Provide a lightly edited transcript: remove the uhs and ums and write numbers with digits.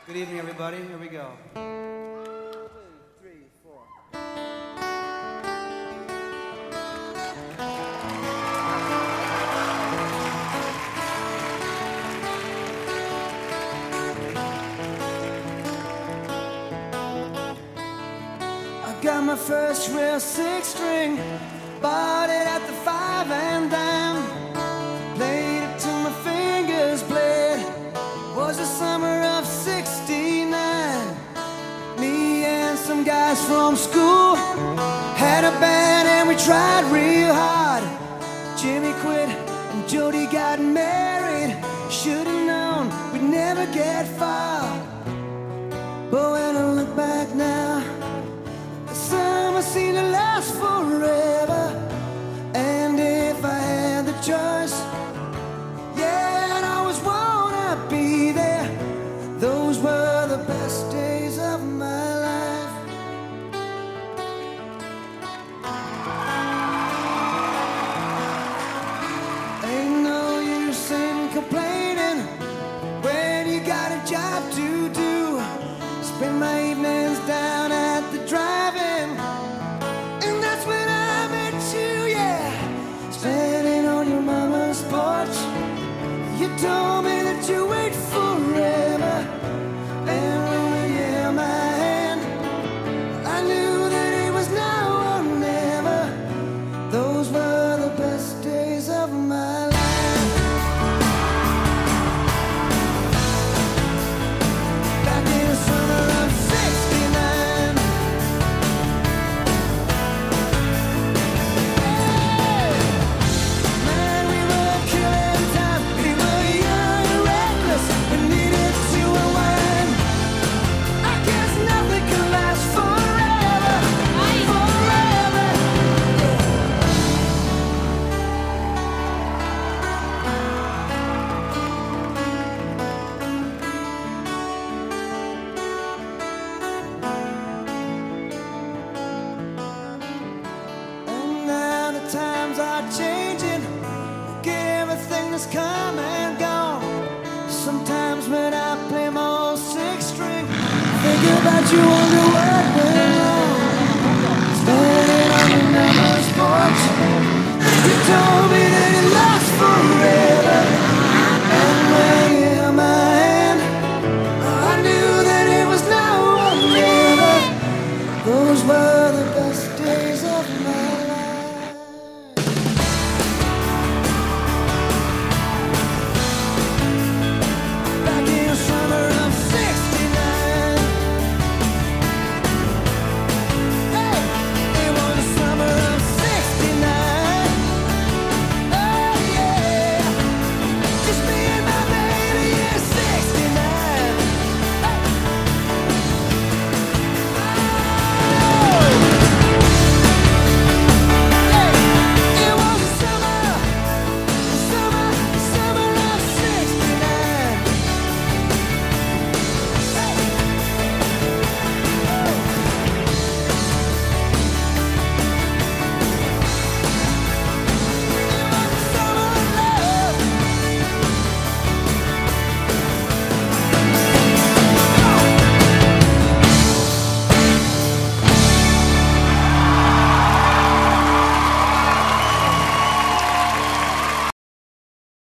Good evening, everybody. Here we go. 2, 3, 4. I got my first real six-string, bought it at the 5 and dime, played it till my fingers bled. Was the summer of '69. Me and some guys from school had a band and we tried real hard. Jimmy quit and Jody got married. Should've known we'd never get far. But when I look back now, the summer seemed to last forever. And if I had the choice, yeah, I'd always wanna be there. Those were the best days of my life. Ain't no use in complaining when you got a job to do. Spend my evenings down at the drive-in, and that's when I met you, yeah. Standing on your mama's porch, you told me that you wait forever. And when you held my hand, I knew that it was now or never. Those were the best days of my life. Back in the summer of '69. Hey! Man, we were killing time. We were young and reckless. We needed to unwind. I guess nothing can last forever. Forever. And now the times are changing. Look at everything that's come and gone. Sometimes when I play my old six-string, think about you, wonder what went wrong. Standing on your mama's porch, you told me that it lasts forever.